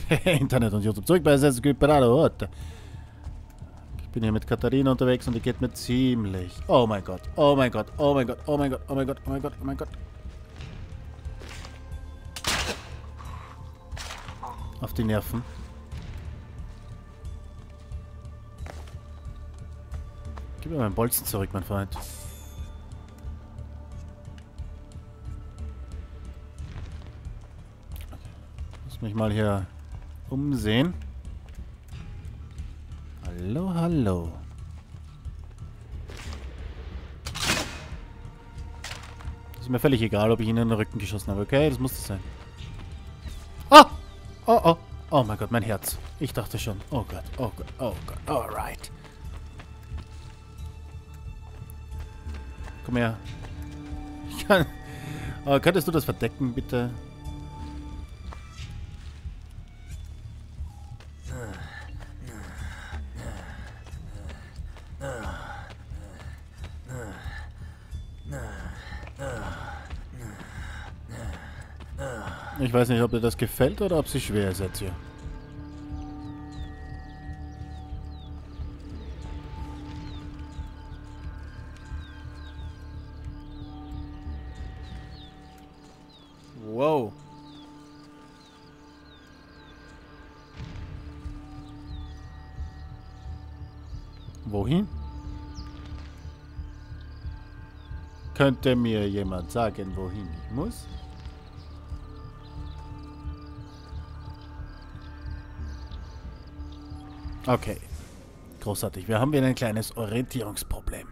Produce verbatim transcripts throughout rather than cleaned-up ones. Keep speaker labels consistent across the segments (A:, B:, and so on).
A: Internet und YouTube. Zurück bei Assassin's Creed Brotherhood. Ich bin hier mit Katharina unterwegs und die geht mir ziemlich... Oh mein Gott, oh mein Gott, oh mein Gott, oh mein Gott, oh mein Gott, oh mein Gott, oh mein Gott. Auf die Nerven. Gib mir meinen Bolzen zurück, mein Freund. Muss mich mal hier umsehen. Hallo, hallo. Ist mir völlig egal, ob ich ihn in den Rücken geschossen habe. Okay, das muss das sein. Ah! Oh, oh. Oh mein Gott, mein Herz. Ich dachte schon. Oh Gott, oh Gott, oh Gott. Alright. Komm her. Ich kann... Oh, könntest du das verdecken, bitte? Ich weiß nicht, ob dir das gefällt oder ob sie schwer ist jetzt hier. Wow. Wohin? Könnte mir jemand sagen, wohin ich muss? Okay. Großartig. Wir haben wieder ein kleines Orientierungsproblem.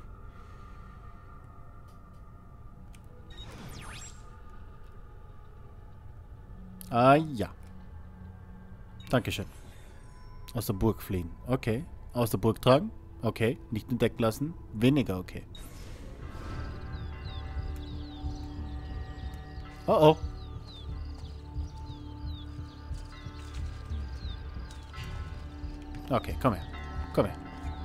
A: Ah, ja. Dankeschön. Aus der Burg fliehen. Okay. Aus der Burg tragen. Okay. Nicht entdeckt lassen. Weniger okay. Oh, oh. Okay, komm her. Komm her.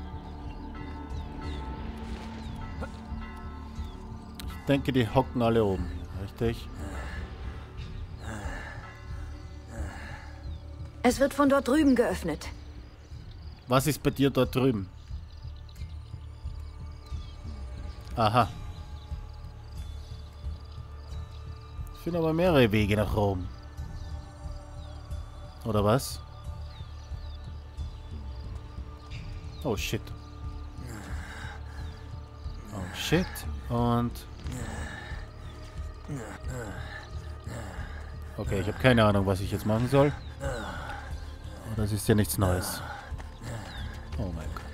A: Ich denke, die hocken alle oben. Richtig?
B: Es wird von dort drüben geöffnet.
A: Was ist bei dir dort drüben? Aha. Ich finde aber mehrere Wege nach Rom. Oder was? Oh shit. Oh shit. Und... Okay, ich habe keine Ahnung, was ich jetzt machen soll. Oh, das ist ja nichts Neues. Oh mein Gott.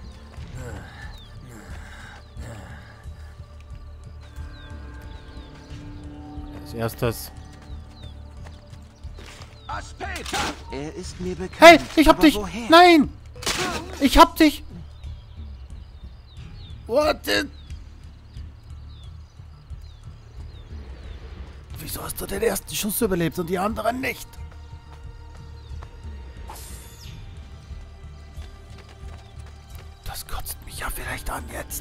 A: Als erstes...
C: Er ist mir bekannt.
A: Hey, ich hab
C: aber
A: dich!
C: woher?
A: Nein! Ich hab dich! What the... Wieso hast du den ersten Schuss überlebt und die anderen nicht? Das kotzt mich ja vielleicht an jetzt.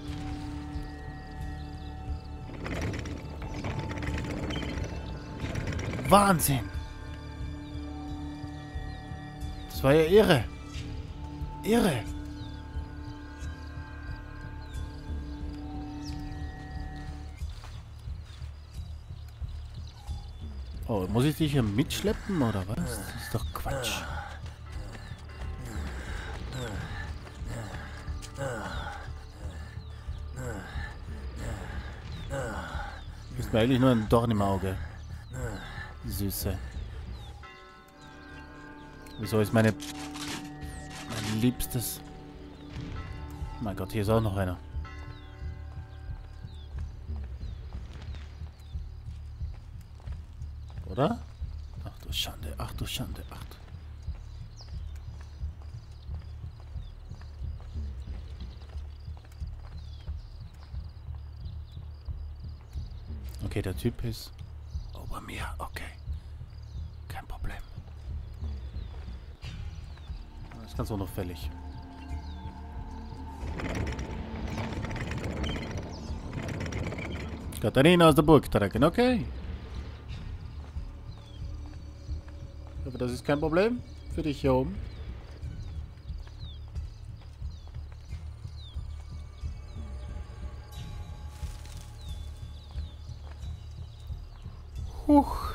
A: Wahnsinn! Das war ja irre. Irre. Oh, muss ich dich hier mitschleppen oder was? Das ist doch Quatsch. Du bist mir eigentlich nur ein Dorn im Auge. Süße. Wieso ist meine... mein Liebstes... Oh mein Gott, hier ist auch noch einer. Oder? Ach du Schande, ach du Schande, ach du... Okay, der Typ ist... ober mir, okay. Kein Problem. Das ist ganz unauffällig. Katharina aus der Burg tragen, okay. Aber das ist kein Problem. für dich hier oben. Huch.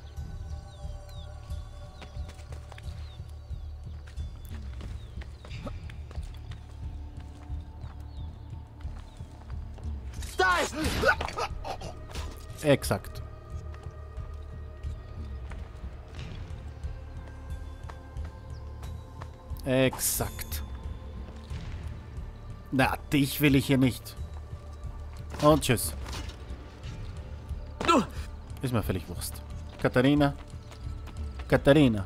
C: Da ist...
A: Exakt. Exakt. Na, dich will ich hier nicht. Und tschüss. Ist mir völlig Wurst. Katharina. Katharina.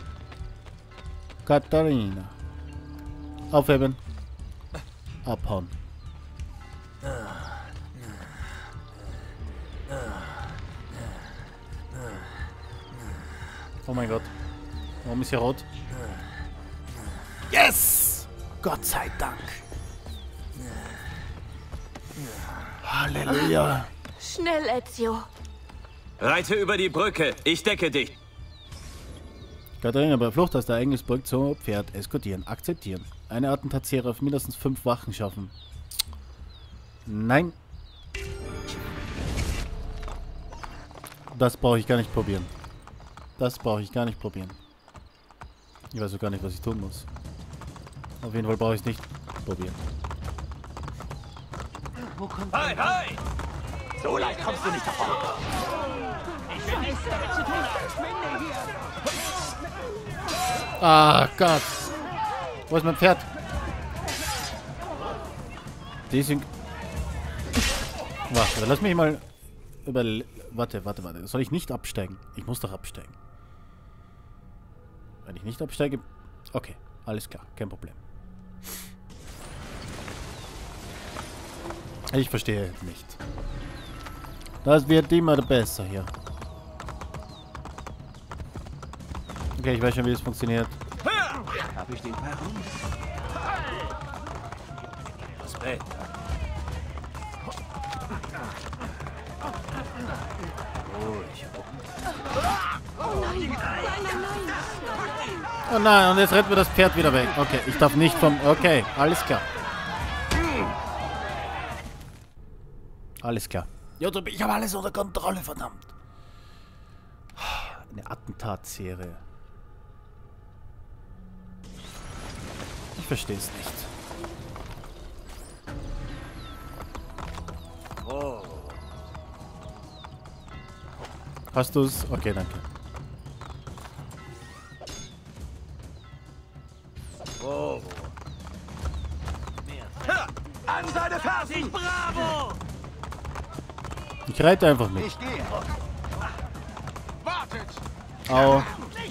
A: Katharina. Aufheben. Abhauen. Oh mein Gott. Warum ist hier rot? Yes! Gott sei Dank. Halleluja.
B: Schnell, Ezio.
D: Reite über die Brücke. Ich decke dich.
A: Katharina bei Flucht aus der Engelsburg zum Pferd eskortieren. Akzeptieren. Eine Attentatsserie auf mindestens fünf Wachen schaffen. Nein. Das brauche ich gar nicht probieren. Das brauche ich gar nicht probieren. Ich weiß auch gar nicht, was ich tun muss. Auf jeden Fall brauche ich es nicht probieren.
D: Hi, hi!
C: So leicht kommst du nicht davon.
A: Ah, Gott. Wo ist mein Pferd? Die sind... Warte, lass mich mal über... Warte, warte, warte. Soll ich nicht absteigen? Ich muss doch absteigen. Wenn ich nicht absteige... Okay, alles klar. Kein Problem. Ich verstehe nicht. Das wird immer besser hier. Okay, ich weiß schon, wie es funktioniert.
C: Hab ich den Perron?
D: Respekt.
A: Oh nein, und jetzt rennt mir das Pferd wieder weg. Okay, ich darf nicht vom... Okay, alles klar. Alles klar. Ja, ich habe alles unter Kontrolle, verdammt. Eine Attentatsserie. Ich verstehe es nicht.
D: Oh.
A: Hast du es? Okay, danke.
D: Oh.
C: An seine Fersen!
D: Bravo!
A: Ich reite einfach mit.
C: Ich gehe. Wartet!
A: Au.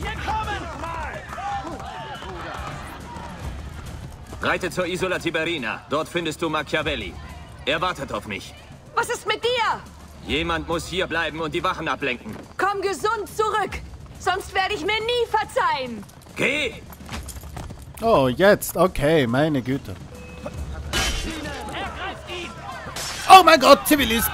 D: Reite zur Isola Tiberina. Dort findest du Machiavelli. Er wartet auf mich.
B: Was ist mit dir?
D: Jemand muss hier bleiben und die Wachen ablenken.
B: Komm gesund zurück. Sonst werde ich mir nie verzeihen.
D: Geh!
A: Oh, jetzt. Okay, meine Güte. Oh mein Gott, Zivilist.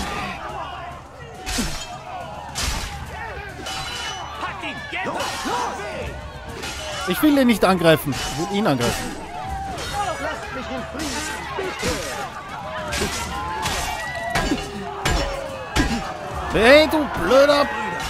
A: Ich will ihn nicht angreifen. Ich will ihn angreifen.
C: Lasst mich in Frieden, bitte!
A: Hey, du blöder...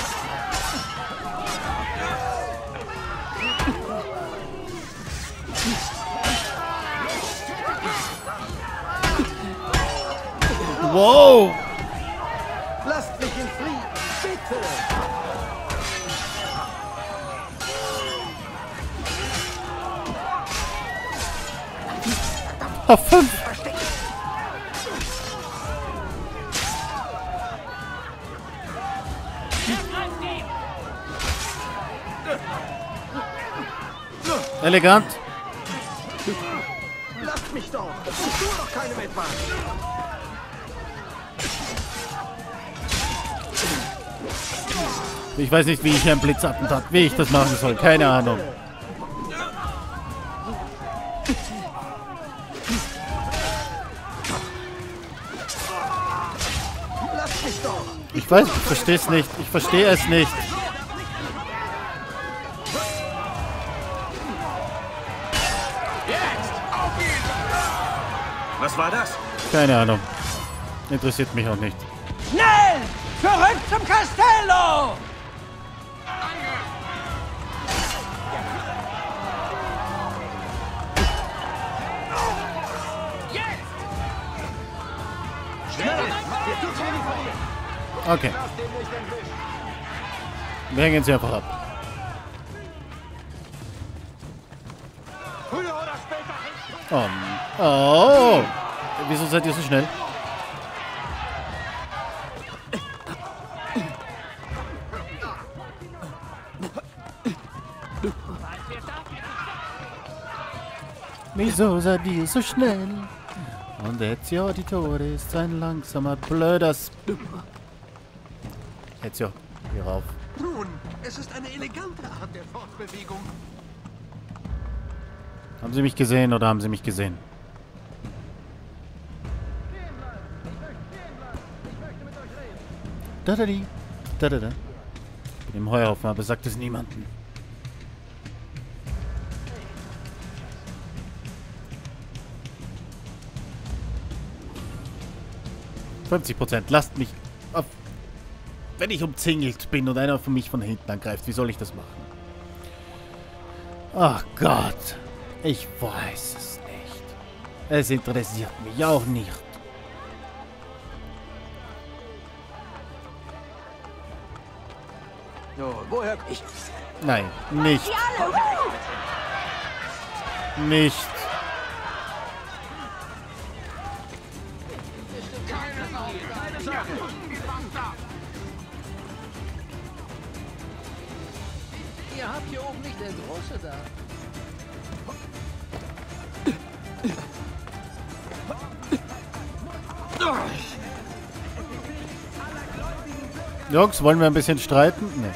A: Wow!
C: Lasst mich in Frieden, bitte!
A: Auf fünf! Elegant.
C: Lasst mich doch! Ich tue doch keinem etwas!
A: Ich weiß nicht, wie ich ein Blitzattentat, wie ich das machen soll. Keine Ahnung.
C: Lasst mich doch!
A: Ich weiß, ich verstehe es nicht. Ich verstehe es nicht.
D: Was war das?
A: Keine Ahnung. Interessiert mich auch nicht.
C: Schnell! Zurück zum Castello!
A: Okay. Wir hängen sie einfach ab. Oh. Oh. Wieso seid ihr so schnell? Wieso seid ihr so schnell? Und Ezio Auditore ist ein langsamer, blöder Sp... Ezio, hier rauf.
C: Nun, es ist eine elegante Art der Fortbewegung.
A: Haben Sie mich gesehen oder haben Sie mich gesehen? Da da di, da da da. Ich bin im Heuhaufen, aber sagt es niemandem. fünfzig Prozent. Lasst mich auf... Wenn ich umzingelt bin und einer von mich von hinten angreift, wie soll ich das machen? Ach Gott. Ich weiß es nicht. Es interessiert mich auch nicht.
C: So, woher ich?
A: Nein, nicht. Nicht.
C: Ihr habt hier oben nicht der Große da.
A: Jungs, wollen wir ein bisschen streiten? Nee.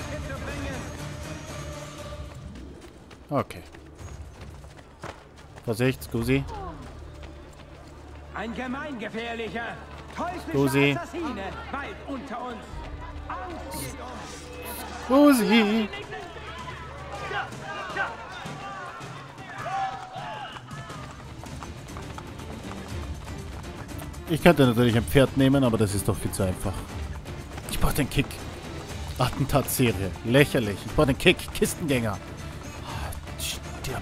A: Okay. Vorsicht, Scusi.
E: Ein gemeingefährlicher,
A: Scusi.
E: teuflischer Assassine, weit unter uns.
A: Scusi. Ich könnte natürlich ein Pferd nehmen, aber das ist doch viel zu einfach. Ich brauche den Kick. Attentatserie. Lächerlich. Ich brauche den Kick. Kistengänger. Stirb.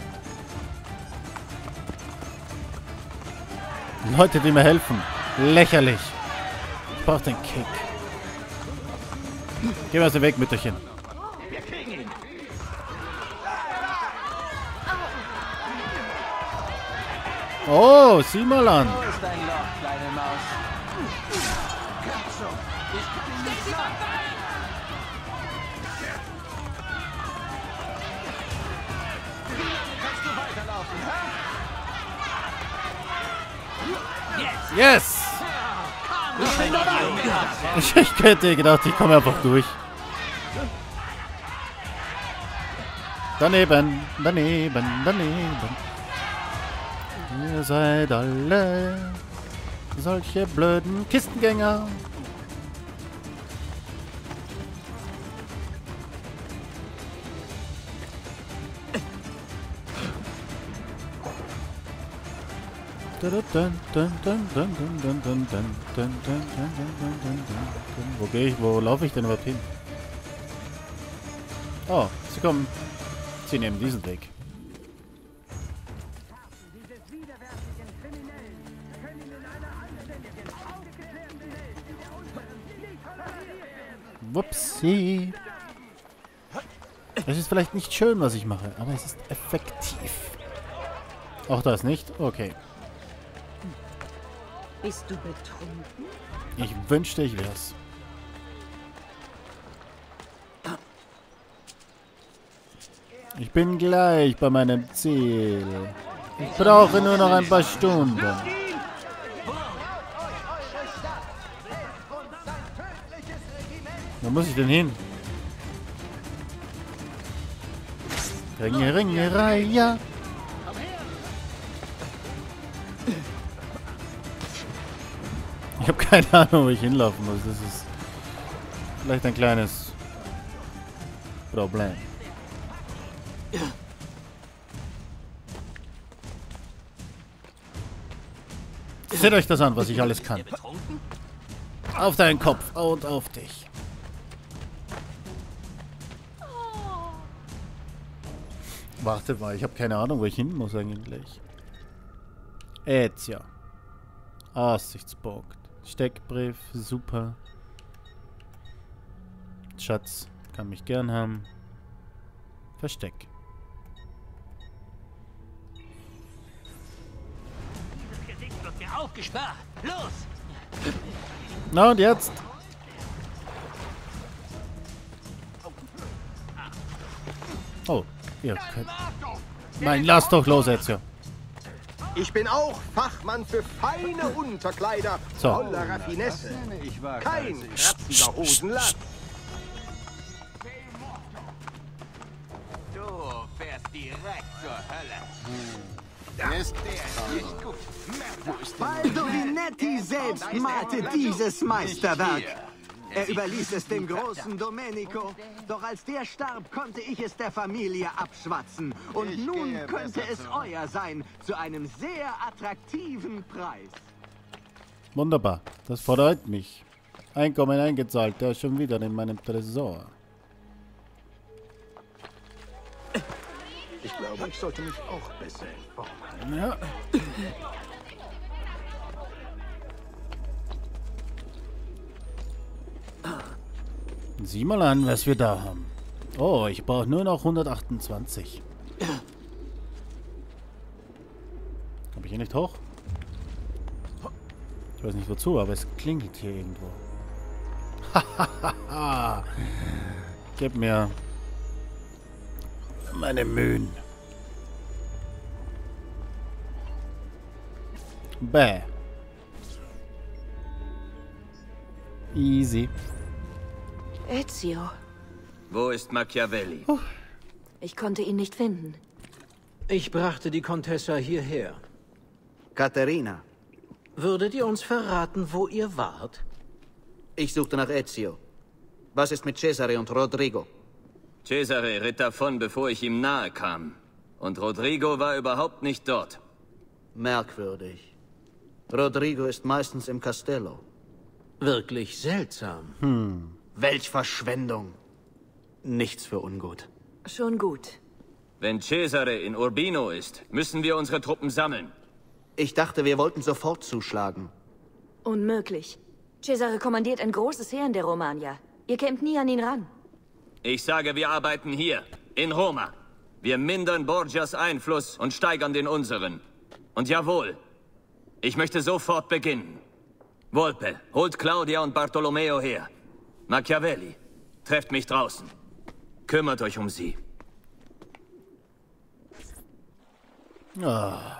A: Leute, die mir helfen. Lächerlich. Ich brauche den Kick. Geh mal aus dem Weg, Mütterchen. Oh, sieh mal an.
C: Wo ist dein Loch, kleine Maus? Ich kann ihn nicht schlagen. Kannst du weiterlaufen, hä?
A: Yes! Ich, ich hätte gedacht, ich komme einfach durch. Daneben, daneben, daneben. Ihr seid alle solche blöden Kistengänger. Wo gehe ich? Wo laufe ich denn überhaupt hin? Oh, sie kommen. Sie nehmen diesen Weg. Wupsi. Es ist vielleicht nicht schön, was ich mache, aber es ist effektiv. Auch das nicht? Okay.
B: Bist du betrunken?
A: Ich wünschte, ich wär's. Ich bin gleich bei meinem Ziel. Ich brauche nur noch ein paar Stunden. Wo muss ich denn hin? Ringe, Ringerei, ja. Ich habe keine Ahnung, wo ich hinlaufen muss. Das ist vielleicht ein kleines Problem. seht euch das an, was ich alles kann. Auf deinen Kopf und auf dich. Warte mal, ich habe keine Ahnung, wo ich hin muss eigentlich. Jetzt ja. Aussichtspunkt. Steckbrief, super. Schatz, kann mich gern haben. Versteck.
E: Dieses Gesicht wird mir aufgespart. Los!
A: Na und jetzt? Oh, ihr könnt... Nein, lass doch los jetzt, ja.
C: Ich bin auch Fachmann für feine Unterkleider.
A: So.
C: Voller Raffinesse. Kein kratzender Hosenlass.
F: Du fährst direkt zur Hölle. Ist der nicht gut? Wo ist
G: Baldovinetti selbst malte dieses Meisterwerk. Er überließ es dem großen Domenico. Doch als der starb, konnte ich es der Familie abschwatzen. Und nun könnte es euer sein, zu einem sehr attraktiven Preis.
A: Wunderbar, das freut mich. Einkommen eingezahlt, der ist schon wieder in meinem Tresor.
C: Ich glaube, ich sollte mich auch besser informieren.
A: Ja. Sieh mal an, was wir da haben. Oh, ich brauche nur noch hundertachtundzwanzig. Komm ich hier nicht hoch? Ich weiß nicht wozu, aber es klingelt hier irgendwo. Hahaha. Gib mir meine Mühen. Bäh. Easy.
B: Ezio.
D: Wo ist Machiavelli?
B: Ich konnte ihn nicht finden.
H: Ich brachte die Contessa hierher.
G: Katharina,
H: Würdet ihr uns verraten, wo ihr wart?
G: ich suchte nach Ezio. Was ist mit Cesare und Rodrigo?
D: Cesare ritt davon, bevor ich ihm nahe kam. Und Rodrigo war überhaupt nicht dort.
G: Merkwürdig. Rodrigo ist meistens im Castello.
H: Wirklich seltsam.
A: Hm.
G: Welch Verschwendung. Nichts für ungut.
B: Schon gut.
D: Wenn Cesare in Urbino ist, müssen wir unsere Truppen sammeln.
G: Ich dachte, wir wollten sofort zuschlagen.
B: Unmöglich. Cesare kommandiert ein großes Heer in der Romagna. Ihr kämt nie an ihn ran.
D: Ich sage, wir arbeiten hier, in Roma. Wir mindern Borgias Einfluss und steigern den unseren. Und jawohl, ich möchte sofort beginnen. Volpe, holt Claudia und Bartolomeo her. Machiavelli, trefft mich draußen. Kümmert euch um sie.
A: Ah.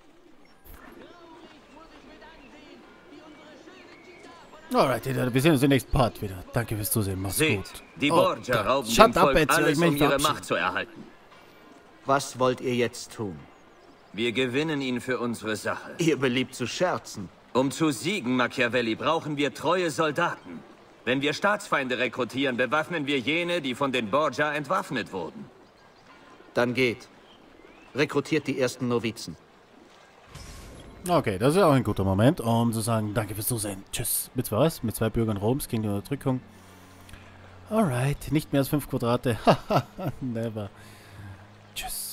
A: Alright, wir sehen uns im nächsten Part wieder. Danke fürs Zusehen, mach's
D: Seht,
A: gut.
D: die
A: Oh
D: Borgia
A: Gott.
D: rauben
A: Shut
D: dem
A: up,
D: Volk
A: Ezio,
D: alles,
A: ich will
D: um
A: mich
D: ihre
A: verabschieden.
D: Macht zu erhalten.
G: Was wollt ihr jetzt tun?
D: Wir gewinnen ihn für unsere Sache.
G: Ihr beliebt zu scherzen.
D: Um zu siegen, Machiavelli, brauchen wir treue Soldaten. Wenn wir Staatsfeinde rekrutieren, bewaffnen wir jene, die von den Borgia entwaffnet wurden.
G: Dann geht. Rekrutiert die ersten Novizen.
A: Okay, das ist auch ein guter Moment, um zu sagen, danke fürs Zusehen. Tschüss. Mit was? Mit zwei Bürgern Roms gegen die Unterdrückung. Alright, nicht mehr als fünf Quadrate. Haha, never. Tschüss.